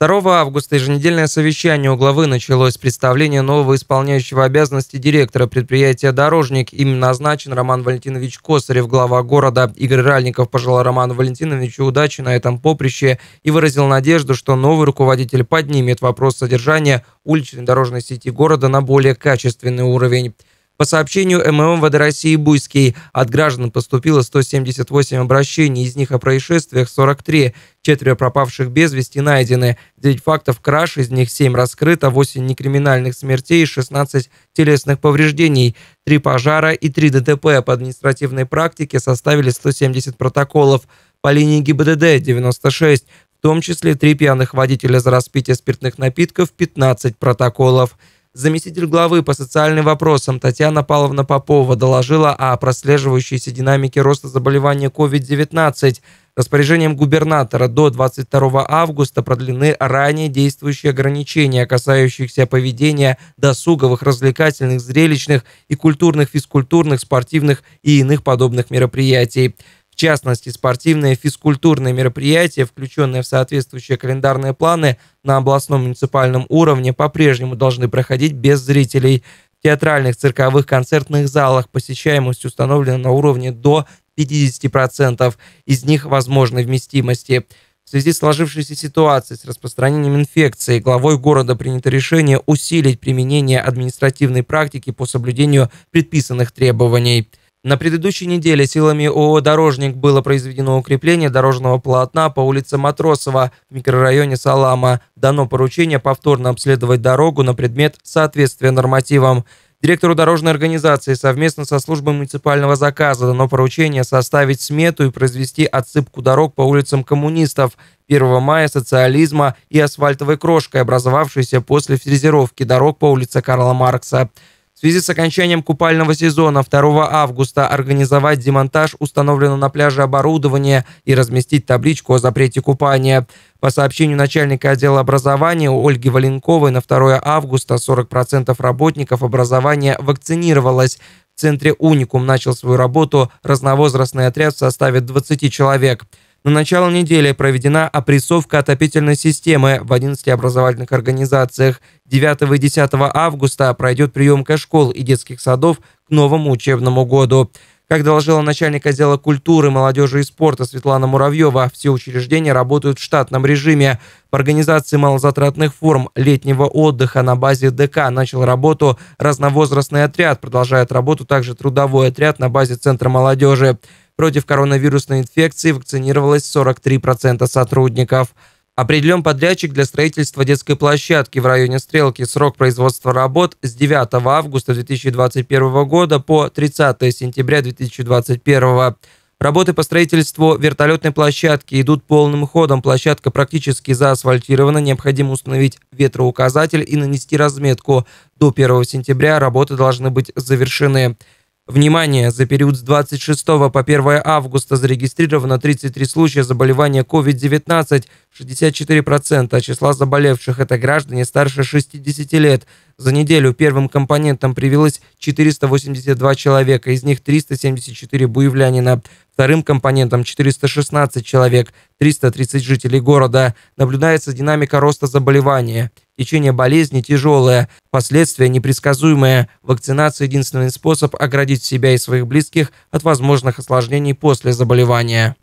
2 августа еженедельное совещание у главы началось с представления нового исполняющего обязанности директора предприятия «Дорожник». Им назначен Роман Валентинович Косарев, глава города. Игорь Ральников пожелал Роману Валентиновичу удачи на этом поприще и выразил надежду, что новый руководитель поднимет вопрос содержания уличной дорожной сети города на более качественный уровень. По сообщению МВД России «Буйский», от граждан поступило 178 обращений, из них о происшествиях 43, 4 пропавших без вести найдены, 9 фактов краж, из них 7 раскрыто, 8 некриминальных смертей, 16 телесных повреждений, 3 пожара и 3 ДТП. По административной практике составили 170 протоколов, по линии ГИБДД – 96, в том числе 3 пьяных водителя за распитие спиртных напитков, 15 протоколов. Заместитель главы по социальным вопросам Татьяна Павловна Попова доложила о прослеживающейся динамике роста заболевания COVID-19. Распоряжением губернатора до 22 августа продлены ранее действующие ограничения, касающиеся поведения досуговых, развлекательных, зрелищных и культурных, физкультурных, спортивных и иных подобных мероприятий. В частности, спортивные и физкультурные мероприятия, включенные в соответствующие календарные планы на областном муниципальном уровне, по-прежнему должны проходить без зрителей. В театральных, цирковых, концертных залах посещаемость установлена на уровне до 50%, из них возможной вместимости. В связи с сложившейся ситуацией с распространением инфекции, главой города принято решение усилить применение административной практики по соблюдению предписанных требований. На предыдущей неделе силами ООО «Дорожник» было произведено укрепление дорожного полотна по улице Матросова в микрорайоне Салама. Дано поручение повторно обследовать дорогу на предмет соответствия нормативам. Директору дорожной организации совместно со службой муниципального заказа дано поручение составить смету и произвести отсыпку дорог по улицам Коммунистов, 1 мая, Социализма и асфальтовой крошкой, образовавшейся после фрезеровки дорог по улице Карла Маркса. В связи с окончанием купального сезона 2 августа организовать демонтаж установленного на пляже оборудования и разместить табличку о запрете купания. По сообщению начальника отдела образования Ольги Валенковой, на 2 августа 40% работников образования вакцинировалось. В центре «Уникум» начал свою работу разновозрастный отряд в составе 20 человек. На начало недели проведена опрессовка отопительной системы в 11 образовательных организациях. 9 и 10 августа пройдет приемка школ и детских садов к новому учебному году. Как доложила начальник отдела культуры, молодежи и спорта Светлана Муравьева, все учреждения работают в штатном режиме. По организации малозатратных форм летнего отдыха на базе ДК начал работу разновозрастный отряд. Продолжает работу также трудовой отряд на базе Центра молодежи. Против коронавирусной инфекции вакцинировалось 43% сотрудников. Определен подрядчик для строительства детской площадки в районе Стрелки. Срок производства работ с 9 августа 2021 года по 30 сентября 2021. Работы по строительству вертолетной площадки идут полным ходом. Площадка практически заасфальтирована. Необходимо установить ветроуказатель и нанести разметку. До 1 сентября работы должны быть завершены. Внимание! За период с 26 по 1 августа зарегистрировано 33 случая заболевания COVID-19, 64% числа заболевших – это граждане старше 60 лет. За неделю первым компонентом привилось 482 человека, из них 374 буевлянина. Вторым компонентом 416 человек, 330 жителей города. Наблюдается динамика роста заболевания. Течение болезни тяжелое, последствия непредсказуемые. Вакцинация – единственный способ оградить себя и своих близких от возможных осложнений после заболевания.